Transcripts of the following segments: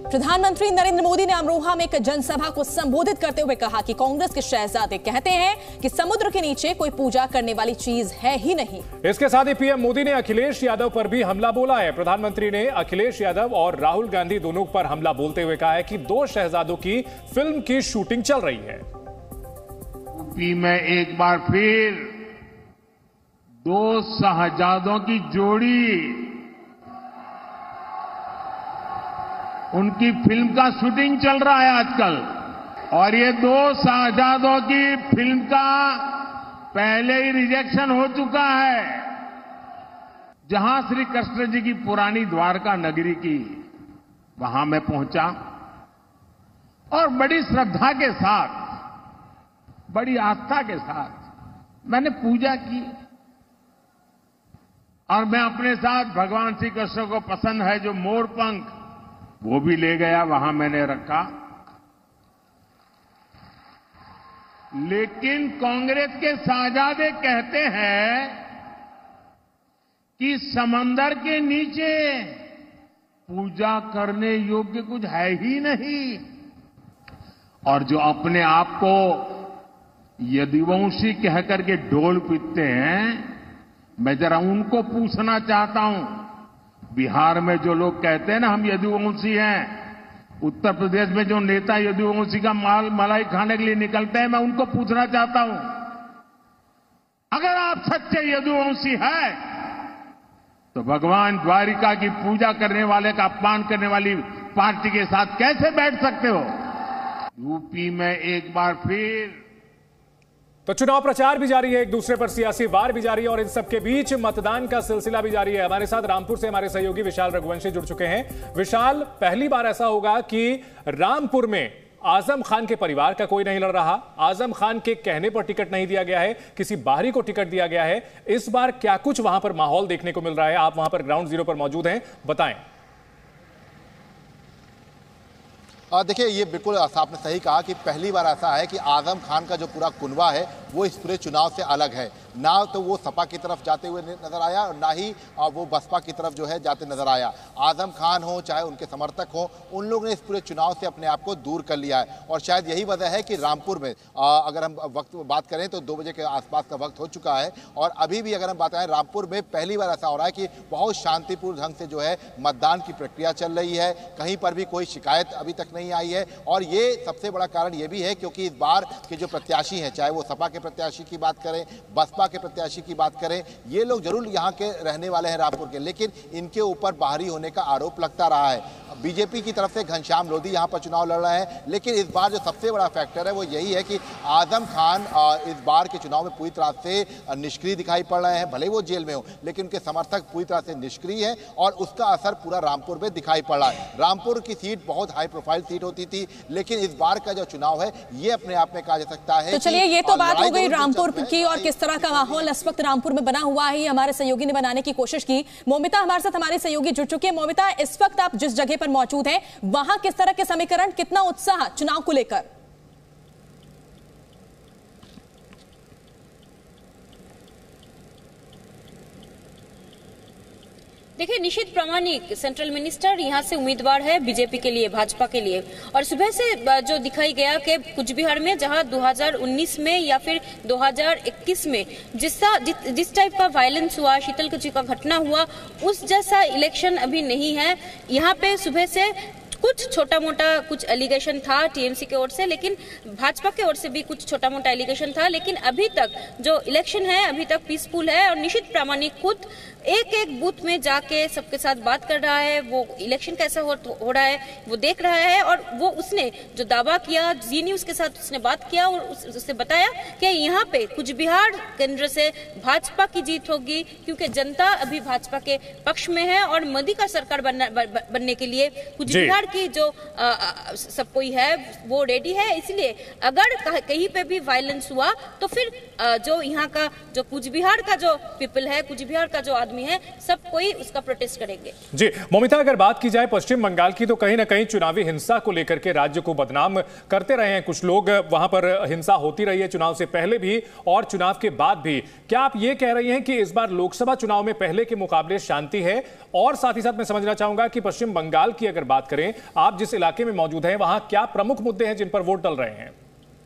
प्रधानमंत्री नरेंद्र मोदी ने अमरोहा में एक जनसभा को संबोधित करते हुए कहा कि कांग्रेस के शहजादे कहते हैं कि समुद्र के नीचे कोई पूजा करने वाली चीज है ही नहीं। इसके साथ ही पीएम मोदी ने अखिलेश यादव पर भी हमला बोला है। प्रधानमंत्री ने अखिलेश यादव और राहुल गांधी दोनों पर हमला बोलते हुए कहा है कि दो शहजादों की फिल्म की शूटिंग चल रही है। यूपी में एक बार फिर दो शहजादों की जोड़ी, उनकी फिल्म का शूटिंग चल रहा है आजकल। और ये दो शहजादों की फिल्म का पहले ही रिजेक्शन हो चुका है। जहां श्री कृष्ण जी की पुरानी द्वारका नगरी की, वहां मैं पहुंचा और बड़ी श्रद्धा के साथ, बड़ी आस्था के साथ मैंने पूजा की। और मैं अपने साथ भगवान श्री कृष्ण को पसंद है जो मोर पंख, वो भी ले गया, वहां मैंने रखा। लेकिन कांग्रेस के शहजादे कहते हैं कि समंदर के नीचे पूजा करने योग्य कुछ है ही नहीं। और जो अपने आप को यदुवंशी कहकर के ढोल पीटते हैं, मैं जरा उनको पूछना चाहता हूं। बिहार में जो लोग कहते हैं ना हम यदुवंशी हैं, उत्तर प्रदेश में जो नेता यदुवंशी का मलाई खाने के लिए निकलते हैं, मैं उनको पूछना चाहता हूं, अगर आप सच्चे यदुवंशी हैं तो भगवान द्वारिका की पूजा करने वाले का अपमान करने वाली पार्टी के साथ कैसे बैठ सकते हो? यूपी में एक बार फिर तो चुनाव प्रचार भी जारी है, एक दूसरे पर सियासी वार भी जारी है और इन सबके बीच मतदान का सिलसिला भी जारी है। हमारे साथ रामपुर से हमारे सहयोगी विशाल रघुवंशी जुड़ चुके हैं। विशाल, पहली बार ऐसा होगा कि रामपुर में आजम खान के परिवार का कोई नहीं लड़ रहा, आजम खान के कहने पर टिकट नहीं दिया गया है, किसी बाहरी को टिकट दिया गया है। इस बार क्या कुछ वहां पर माहौल देखने को मिल रहा है? आप वहां पर ग्राउंड जीरो पर मौजूद हैं, बताएं। देखिए, ये बिल्कुल आपने सही कहा कि पहली बार ऐसा है कि आजम खान का जो पूरा कुनबा है वो इस पूरे चुनाव से अलग है। ना तो वो सपा की तरफ जाते हुए नजर आया और ना ही वो बसपा की तरफ जो है जाते नजर आया। आजम खान हो चाहे उनके समर्थक हो, उन लोगों ने इस पूरे चुनाव से अपने आप को दूर कर लिया है। और शायद यही वजह है कि रामपुर में अगर हम वक्त बात करें तो 2 बजे के आसपास का वक्त हो चुका है और अभी भी अगर हम बात करें, रामपुर में पहली बार ऐसा हो रहा है कि बहुत शांतिपूर्ण ढंग से जो है मतदान की प्रक्रिया चल रही है। कहीं पर भी कोई शिकायत अभी तक नहीं आई है। और ये सबसे बड़ा कारण ये भी है क्योंकि इस बार के जो प्रत्याशी हैं, चाहे वो सपा के प्रत्याशी की बात करें, बसपा के प्रत्याशी की बात करें, ये लोग जरूर यहाँ के रहने वाले हैं रामपुर के, लेकिन इनके ऊपर बाहरी होने का आरोप लगता रहा है। बीजेपी की तरफ से घनश्याम लोधी यहाँ पर चुनाव लड़ रहे हैं, लेकिन इस बार जो सबसे बड़ा फैक्टर है वो यही है कि आजम खान इस बार के चुनाव में पूरी तरह से निष्क्रिय दिखाई पड़ रहे हैं। भले वो जेल में हो, लेकिन उनके समर्थक पूरी तरह से निष्क्रिय हैं और उसका असर पूरा रामपुर में दिखाई पड़ रहा है। रामपुर की सीट बहुत हाई प्रोफाइल सीट होती थी, लेकिन इस बार का जो चुनाव है ये अपने आप में कहा जा सकता है। तो चलिए, ये तो बात हो गई रामपुर की और किस तरह का माहौल इस वक्त रामपुर में बना हुआ है, हमारे सहयोगी ने बनाने की कोशिश की। मौमिता हमारे साथ, हमारे सहयोगी जुड़ चुके हैं। मौमिता, इस वक्त आप जिस जगह पर मौजूद हैं, वहां किस तरह के समीकरण, कितना उत्साह चुनाव को लेकर? देखिए, निशित प्रामाणिक सेंट्रल मिनिस्टर यहाँ से उम्मीदवार है बीजेपी के लिए, भाजपा के लिए। और सुबह से जो दिखाई गया कि कुछ बिहार में जहाँ 2019 में या फिर 2021 में जिस टाइप का वायलेंस हुआ, शीतल कुची का घटना हुआ, उस जैसा इलेक्शन अभी नहीं है। यहाँ पे सुबह से कुछ छोटा मोटा कुछ एलिगेशन था टीएमसी की ओर से, लेकिन भाजपा की ओर से भी कुछ छोटा मोटा एलिगेशन था। लेकिन अभी तक जो इलेक्शन है अभी तक पीसफुल है और निशित प्रामाणिक खुद एक एक बूथ में जाके सबके साथ बात कर रहा है। वो इलेक्शन कैसा हो रहा है वो देख रहा है और वो उसने जो दावा किया, जी न्यूज के साथ उसने बात किया और उससे बताया कि यहाँ पे कुछ बिहार केंद्र से भाजपा की जीत होगी, क्योंकि जनता अभी भाजपा के पक्ष में है और मोदी का सरकार बनने के लिए कुछ बिहार की जो सब कोई है वो रेडी है। इसलिए अगर कहीं पे भी वायलेंस हुआ तो फिर जो यहाँ का जो कुछ बिहार का जो पीपल है, कुछ बिहार का जो आदमी है, सब कोई उसका प्रोटेस्ट करेंगे। जी मौमिता, अगर बात की जाए पश्चिम बंगाल की, तो कहीं ना कहीं चुनावी हिंसा को लेकर के राज्य को बदनाम करते रहे हैं कुछ लोग। वहां पर हिंसा होती रही है चुनाव से पहले भी और चुनाव के बाद भी। क्या आप ये कह रही हैं कि इस बार लोकसभा चुनाव में पहले के मुकाबले शांति है? और साथ ही साथ मैं समझना चाहूंगा कि पश्चिम बंगाल की अगर बात करें आप जिस इलाके में मौजूद हैं वहां क्या प्रमुख मुद्दे हैं जिन पर वोट डल रहे हैं?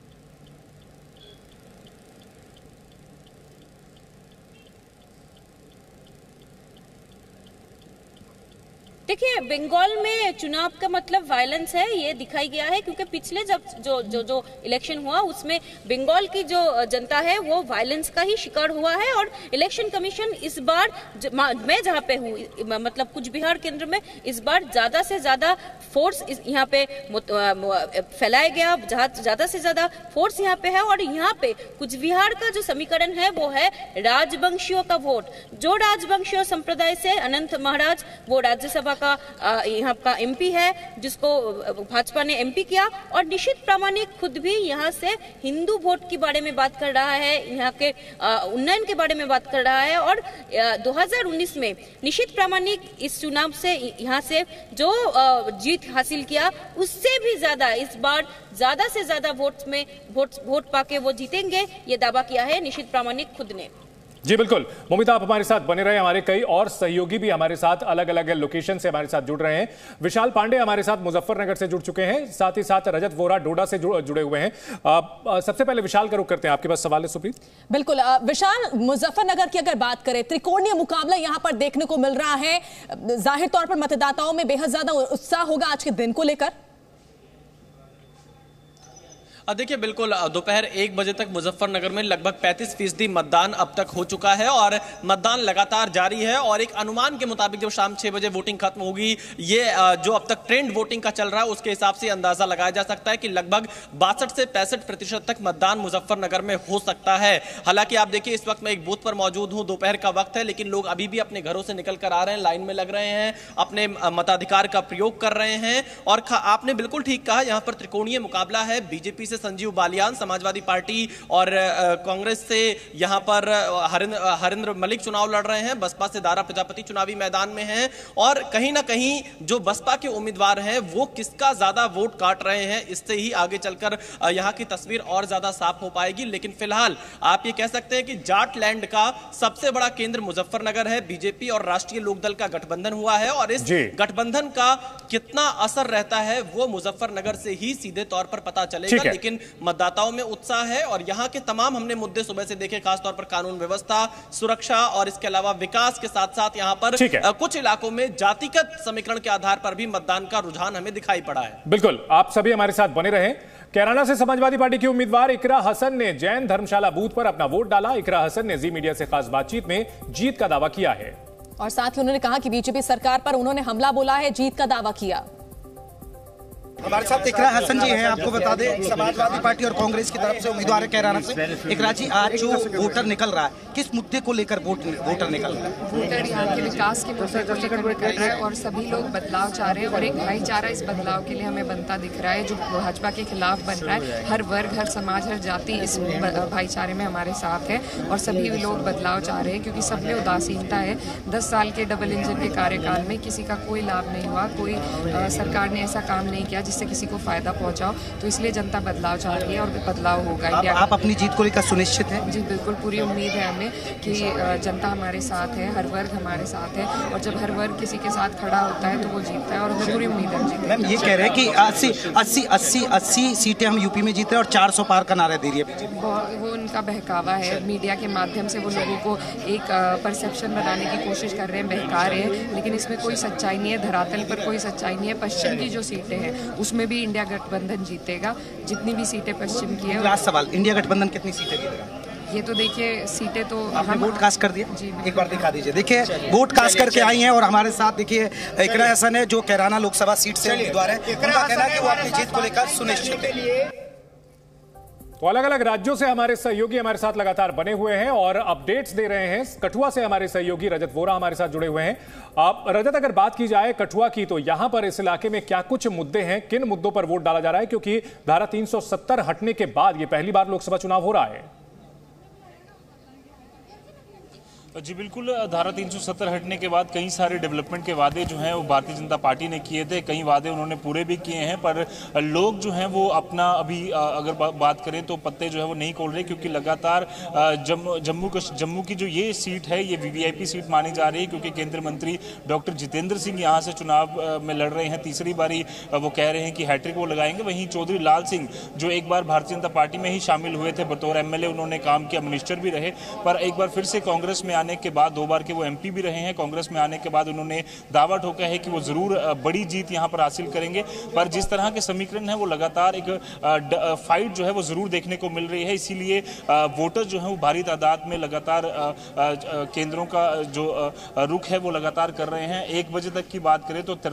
देखिए, बंगाल में चुनाव का मतलब वायलेंस है, ये दिखाई गया है, क्योंकि पिछले जब जो इलेक्शन हुआ उसमें बंगाल की जो जनता है वो वायलेंस का ही शिकार हुआ है। और इलेक्शन कमीशन इस बार मैं जहाँ पे हूँ, मतलब कुछ बिहार केंद्र में इस बार ज्यादा से ज्यादा फोर्स यहाँ पे फैलाया गया, ज्यादा से ज्यादा फोर्स यहाँ पे है। और यहाँ पे कुछ बिहार का जो समीकरण है वो है राजवंशियों का वोट। जो राजवंशियों संप्रदाय से अनंत महाराज, वो राज्यसभा का यहाँ का एमपी है, जिसको भाजपा ने एमपी किया। और निशित प्रामाणिक खुद भी यहाँ से हिंदू वोट के बारे में बात कर रहा है, यहाँ के उन्नयन के बारे में बात कर रहा है। और 2019 में निशित प्रामाणिक इस चुनाव से यहाँ से जो जीत हासिल किया उससे भी ज्यादा इस बार ज्यादा से ज्यादा वोट पाके वो जीतेंगे, ये दावा किया है निशित प्रामाणिक खुद ने। जी बिल्कुल, मोमिता आप हमारे साथ बने रहे। हमारे कई और सहयोगी भी हमारे साथ अलग अलग लोकेशन से हमारे साथ जुड़ रहे हैं। विशाल पांडे हमारे साथ मुजफ्फरनगर से जुड़ चुके हैं, साथ ही साथ रजत वोरा डोडा से जुड़े हुए हैं। सबसे पहले विशाल का रुख करते हैं, आपके पास सवाल है सुप्रीत। बिल्कुल विशाल, मुजफ्फरनगर की अगर बात करें, त्रिकोणीय मुकाबला यहां पर देखने को मिल रहा है। जाहिर तौर पर मतदाताओं में बेहद ज्यादा उत्साह होगा आज के दिन को लेकर। देखिए बिल्कुल, दोपहर 1 बजे तक मुजफ्फरनगर में लगभग 35% मतदान अब तक हो चुका है और मतदान लगातार जारी है। और एक अनुमान के मुताबिक जब शाम 6 बजे वोटिंग खत्म होगी, ये जो अब तक ट्रेंड वोटिंग का चल रहा है उसके हिसाब से अंदाजा लगाया जा सकता है कि लगभग 62 से 65% तक मतदान मुजफ्फरनगर में हो सकता है। हालांकि आप देखिए, इस वक्त मैं एक बूथ पर मौजूद हूं, दोपहर का वक्त है, लेकिन लोग अभी भी अपने घरों से निकल कर आ रहे हैं, लाइन में लग रहे हैं, अपने मताधिकार का प्रयोग कर रहे हैं। और आपने बिल्कुल ठीक कहा, यहां पर त्रिकोणीय मुकाबला है। बीजेपी से संजीव बालियान, समाजवादी पार्टी और कांग्रेस से यहां पर हरिंद्र मलिक चुनाव लड़ रहे हैं, बसपा से दारा प्रजापति चुनावी मैदान में हैं। और कहीं ना कहीं जो बसपा के उम्मीदवार हैं वो किसका ज्यादा वोट काट रहे हैं, इससे ही आगे चलकर यहां की तस्वीर और ज्यादा साफ हो पाएगी। लेकिन फिलहाल आप ये कह सकते हैं कि जाट लैंड का सबसे बड़ा केंद्र मुजफ्फरनगर है। बीजेपी और राष्ट्रीय लोकदल का गठबंधन हुआ है और इस गठबंधन का कितना असर रहता है वो मुजफ्फरनगर से ही सीधे तौर पर पता चलेगा। लेकिन मतदाताओं में उत्साह है और यहां के तमाम हमने मुद्दे सुबह से देखे, खासतौर पर कानून व्यवस्था, सुरक्षा और इसके अलावा विकास के साथ साथ यहां पर कुछ इलाकों में जातिगत समीकरण के आधार पर भी मतदान का रुझान हमें दिखाई पड़ा है। बिल्कुल, आप सभी हमारे साथ बने रहें। कैराना से समाजवादी पार्टी की उम्मीदवार इकरा हसन ने जैन धर्मशाला बूथ पर अपना वोट डाला। इकरा हसन ने जी मीडिया से खास बातचीत में जीत का दावा किया है और साथ ही उन्होंने कहा कि बीजेपी सरकार पर उन्होंने हमला बोला है, जीत का दावा किया। हमारे साथ इकरा हसन जी हैं, आपको बता दें समाजवादी पार्टी और कांग्रेस की तरफ से उम्मीदवार है कैराना से। इकरा जी, आज जो वोटर निकल रहा है, किस मुद्दे को लेकर वोटर निकल रहा है? वोटर यहाँ के विकास के मुद्दे को लेकर निकल रहा है और सभी लोग बदलाव चाह रहे हैं और एक भाईचारा इस बदलाव के लिए हमें बनता दिख रहा है, जो भाजपा के खिलाफ बन रहा है। हर वर्ग, हर समाज, हर जाति इस भाईचारे में हमारे साथ है और सभी लोग बदलाव चाह रहे हैं, क्योंकि सब में उदासीनता है। 10 साल के डबल इंजन के कार्यकाल में किसी का कोई लाभ नहीं हुआ, कोई सरकार ने ऐसा काम नहीं किया जिससे किसी को फायदा पहुंचाओ, तो इसलिए जनता बदलाव चाह रही है और बदलाव होगा। आप अपनी जीत को लेकर सुनिश्चित हैं? जी बिल्कुल, पूरी उम्मीद है हमें कि जनता हमारे साथ है, हर वर्ग हमारे साथ है और जब हर वर्ग किसी के साथ खड़ा होता है तो वो जीतता है और हमें पूरी उम्मीद है। मैम ये कह रहे हैं कि 80 सीटें हम यूपी में जीत रहे हैं और 400 पार का नारा दे रही है बीजेपी। वो उनका बहकावा है, मीडिया के माध्यम से वो लोगों को एक परसेप्शन बनाने की कोशिश कर रहे हैं, बहका रहे हैं, लेकिन इसमें कोई सच्चाई नहीं है, धरातल पर कोई सच्चाई नहीं है। पश्चिम की जो सीटें हैं उसमें भी इंडिया गठबंधन जीतेगा, जितनी भी सीटें पश्चिम की है। लास्ट सवाल, इंडिया गठबंधन कितनी सीटें जीतेगा? ये तो देखिए, सीटें तो आपने वोट कास्ट कर दिया जी, एक बार दिखा दीजिए। देखिए वोट कास्ट करके आई हैं और हमारे साथ देखिए इकरा हसन है जो कैराना लोकसभा सीट से उम्मीदवार है। उनका कहना है कि वो अपनी जीत को लेकर सुनिश्चित है। तो अलग अलग राज्यों से हमारे सहयोगी हमारे साथ लगातार बने हुए हैं और अपडेट्स दे रहे हैं। कठुआ से हमारे सहयोगी रजत वोरा हमारे साथ जुड़े हुए हैं। रजत, अगर बात की जाए कठुआ की, तो यहां पर इस इलाके में क्या कुछ मुद्दे हैं, किन मुद्दों पर वोट डाला जा रहा है, क्योंकि धारा 370 हटने के बाद ये पहली बार लोकसभा चुनाव हो रहा है? जी बिल्कुल, धारा 370 हटने के बाद कई सारे डेवलपमेंट के वादे जो हैं वो भारतीय जनता पार्टी ने किए थे, कई वादे उन्होंने पूरे भी किए हैं, पर लोग जो हैं वो अपना अभी अगर बात करें तो पत्ते जो है वो नहीं खोल रहे, क्योंकि लगातार जम्मू की जो ये सीट है ये वीवीआईपी सीट मानी जा रही है, क्योंकि केंद्रीय मंत्री डॉक्टर जितेंद्र सिंह यहाँ से चुनाव में लड़ रहे हैं, तीसरी बारी वो कह रहे हैं कि हैट्रिक वो लगाएंगे। वहीं चौधरी लाल सिंह जो एक बार भारतीय जनता पार्टी में ही शामिल हुए थे, बतौर एमएलए उन्होंने काम किया, मिनिस्टर भी रहे, पर एक बार फिर से कांग्रेस में आने के बाद 2 बार के वो एमपी भी रहे हैं। कांग्रेस में आने के बाद उन्होंने दावा ठोका है कि वो जरूर बड़ी जीत यहां पर हासिल करेंगे, पर जिस तरह के समीकरण है वो लगातार एक फाइट जो है वो जरूर देखने को मिल रही है। इसीलिए वोटर जो है वो भारी तादाद में लगातार केंद्रों का जो रुख है वो लगातार कर रहे हैं। 1 बजे तक की बात करें तो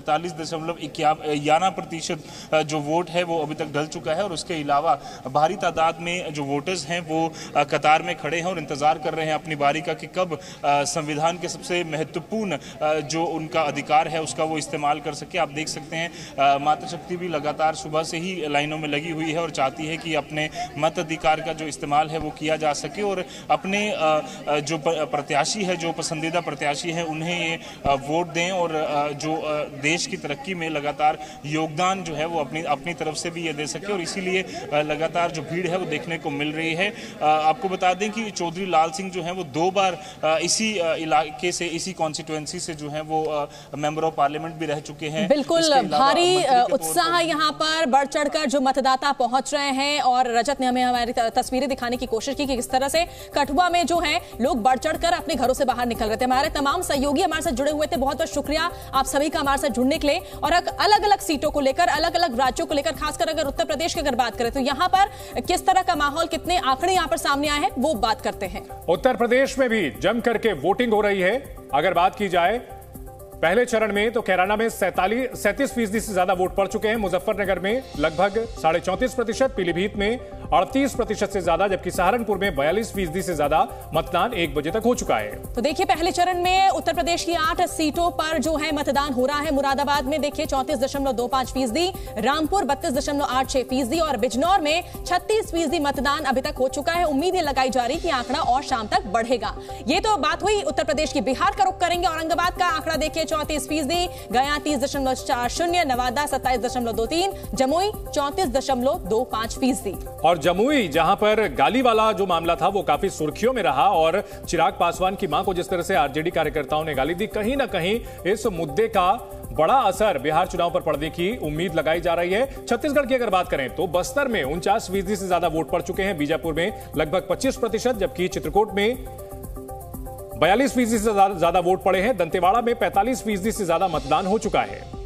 43.51% जो वोट है वो अभी तक ढल चुका है, और उसके अलावा भारी तादाद में जो वोटर्स हैं वो कतार में खड़े हैं और इंतजार कर रहे हैं अपनी बारी का कि कब संविधान के सबसे महत्वपूर्ण जो उनका अधिकार है उसका वो इस्तेमाल कर सके। आप देख सकते हैं मातृशक्ति भी लगातार सुबह से ही लाइनों में लगी हुई है और चाहती है कि अपने मत अधिकार का जो इस्तेमाल है वो किया जा सके और अपने जो प्रत्याशी है, जो पसंदीदा प्रत्याशी है, उन्हें ये वोट दें और जो देश की तरक्की में लगातार योगदान जो है वो अपनी तरफ से भी ये दे सके। और इसीलिए लगातार जो भीड़ है वो देखने को मिल रही है। आपको बता दें कि चौधरी लाल सिंह जो है वो 2 बार इसी इलाके से, इसी कॉन्स्टिट्यूएंसी से जो है वो मेंबर ऑफ पार्लियामेंट भी रह चुके हैं। बिल्कुल भारी उत्साह यहाँ पर बढ़ चढ़कर जो मतदाता पहुंच रहे हैं, और रजत ने हमें हमारी तस्वीरें दिखाने की कोशिश की कि किस तरह से कठुआ में जो है लोग बढ़ चढ़कर अपने घरों से बाहर निकल रहे थे। हमारे तमाम सहयोगी हमारे साथ जुड़े हुए थे, बहुत बहुत शुक्रिया आप सभी का हमारे साथ जुड़ने के लिए। और अलग अलग सीटों को लेकर, अलग अलग राज्यों को लेकर, खासकर अगर उत्तर प्रदेश की अगर बात करें तो यहाँ पर किस तरह का माहौल, कितने आंकड़े यहाँ पर सामने आए हैं वो बात करते हैं। उत्तर प्रदेश में भी जम करके वोटिंग हो रही है। अगर बात की जाए पहले चरण में तो कैराना में 37% से ज्यादा वोट पड़ चुके हैं, मुजफ्फरनगर में लगभग 34.5%, पीलीभीत में 38% से ज्यादा, जबकि सहारनपुर में 42% से ज्यादा मतदान 1 बजे तक हो चुका है। तो देखिए पहले चरण में उत्तर प्रदेश की 8 सीटों पर जो है मतदान हो रहा है। मुरादाबाद में देखिए 34.25%, रामपुर 32.86% और बिजनौर में 36% मतदान अभी तक हो चुका है। उम्मीद ये लगाई जा रही कि आंकड़ा और शाम तक बढ़ेगा। ये तो बात हुई उत्तर प्रदेश की। बिहार का रुख करेंगे। औरंगाबाद का आंकड़ा देखिए 34%, गया 30.40%, नवादा 27.23%, जमुई 34.25%। और जमुई जहां पर गालीवाला जो मामला था वो काफी सुर्खियों में रहा, और चिराग पासवान की मां को जिस तरह से आरजेडी कार्यकर्ताओं ने गाली दी, कहीं ना कहीं इस मुद्दे का बड़ा असर बिहार चुनाव पर पड़ने की उम्मीद लगाई जा रही है। छत्तीसगढ़ की अगर बात करें तो बस्तर में 49% से ज्यादा वोट पड़ चुके हैं, बीजापुर में लगभग 25%, जबकि चित्रकूट में 42% से ज्यादा वोट पड़े हैं, दंतेवाड़ा में 45% से ज्यादा मतदान हो चुका है।